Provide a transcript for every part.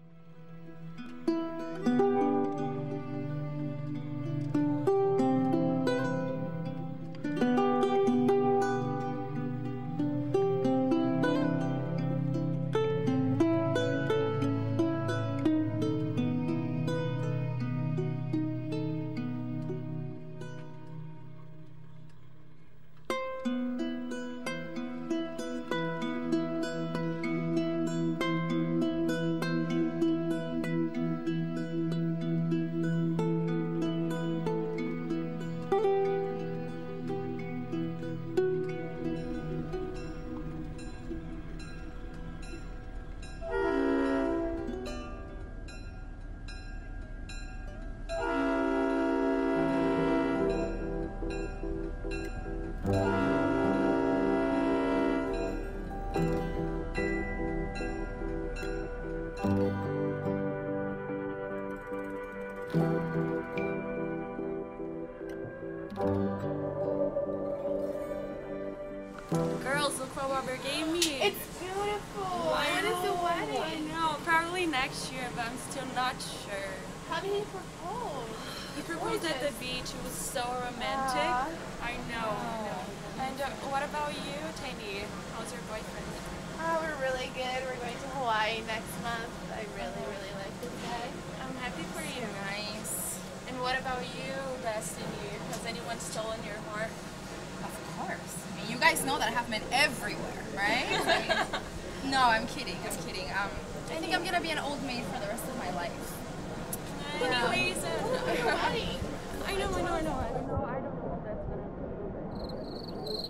Girls, look what Robert gave me. It's beautiful. When is the wedding? I know, probably next year, but I'm still not sure. How did he propose? He proposed at the beach. It was so romantic. I know. And what about you, Tiny? How's your boyfriend? Oh, we're really good. We're going to Hawaii next month. I really, really like this guy. I'm happy for you. Nice. And what about you, Destiny? Has anyone stolen your heart? Of course. I mean, you guys know that I have men everywhere, right? I mean, no, I'm kidding. I'm kidding. I think I'm gonna be an old maid for the rest of my life. Anyways, Hawaii. I know. I don't know if that's gonna be.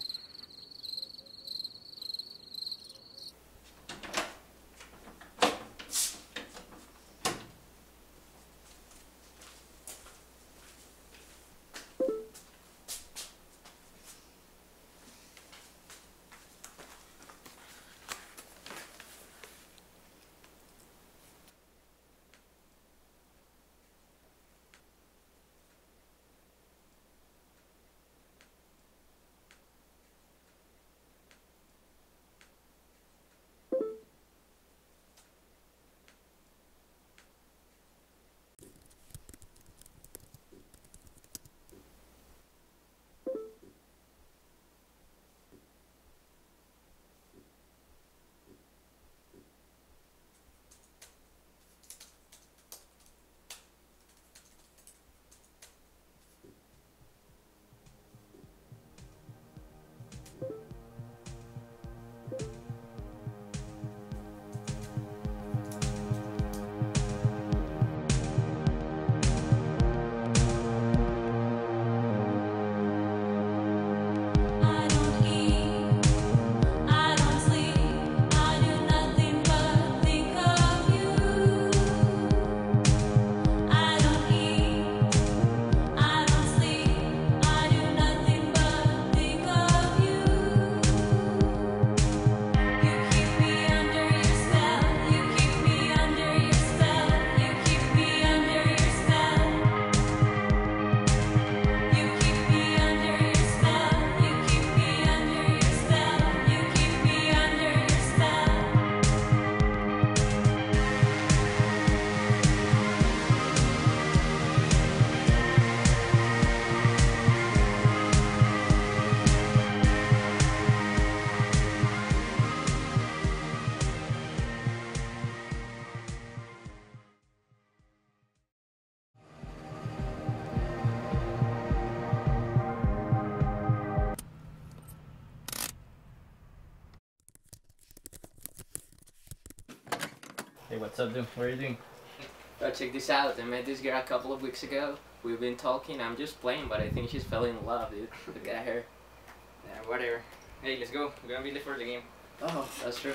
Hey, what's up, dude? What are you doing? Oh, check this out. I met this girl a couple of weeks ago. We've been talking. I'm just playing, but I think she's fell in love, dude. Look at her. Yeah, whatever. Hey, let's go. We're gonna be late for the game. Oh, that's true.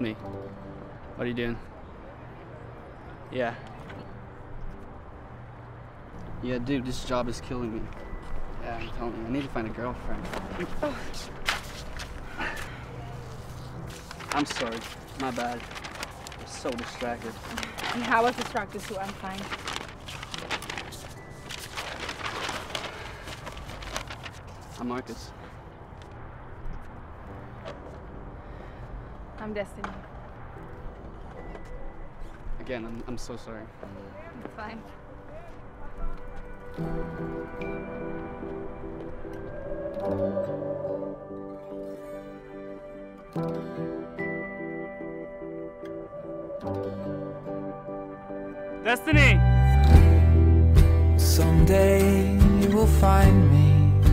me. What are you doing? Yeah. Yeah, dude, this job is killing me. Yeah, I'm telling you, I need to find a girlfriend. Oh. I'm sorry, my bad. I'm so distracted. Yeah, I was distracted too, I'm fine. I'm Marcus. I'm Destiny. Again, I'm so sorry. It's fine. Destiny! Someday you will find me.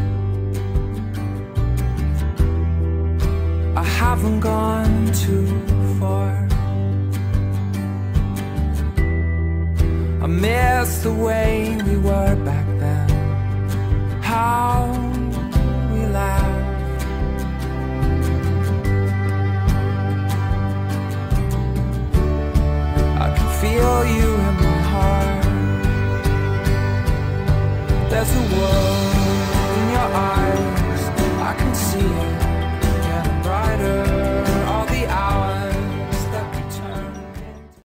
I haven't gone too far. I miss the way we were back then. How we laughed. I can feel you in my heart. There's a world